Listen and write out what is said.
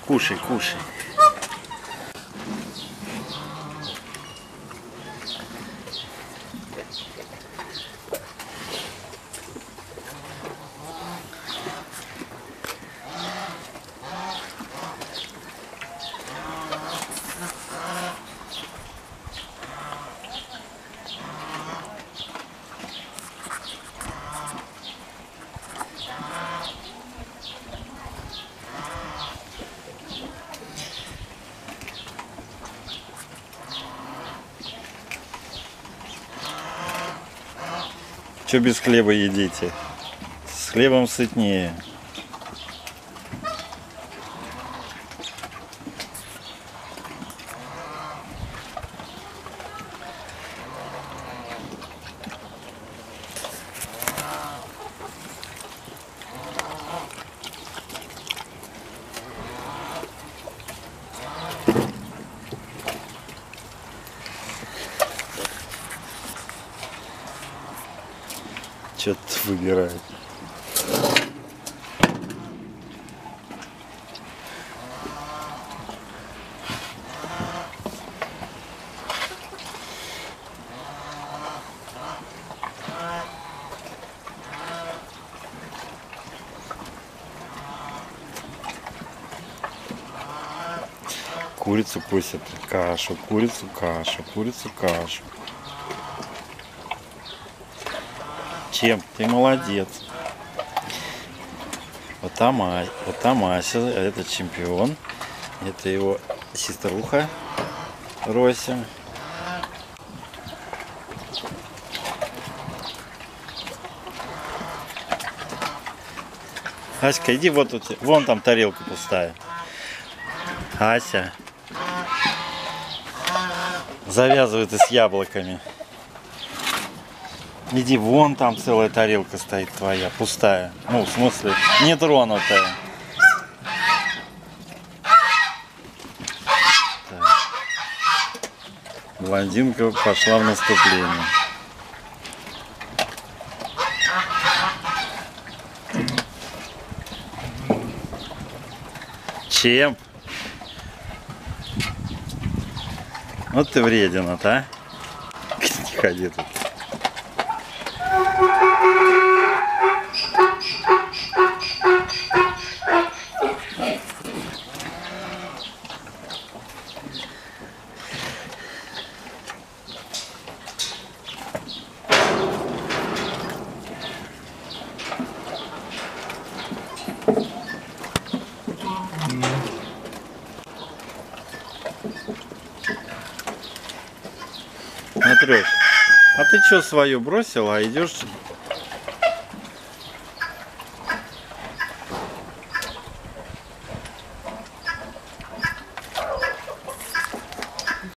Кушай, кушай. Что без хлеба едите? С хлебом сытнее. Что-то выбирает. Курицу просят кашу, курицу кашу, курицу кашу. Чем? Ты молодец. Вот там Ася, это чемпион. Это его сеструха Рося. Аська, иди, вот у тебя, вон там тарелка пустая. Ася завязывает и с яблоками. Иди, вон там целая тарелка стоит твоя, пустая. Ну, в смысле, не тронутая. Так. Блондинка пошла в наступление. Чем? Вот ты вредина-то, а? Не ходи тут. Матрёш, а ты что свою бросила, а идешь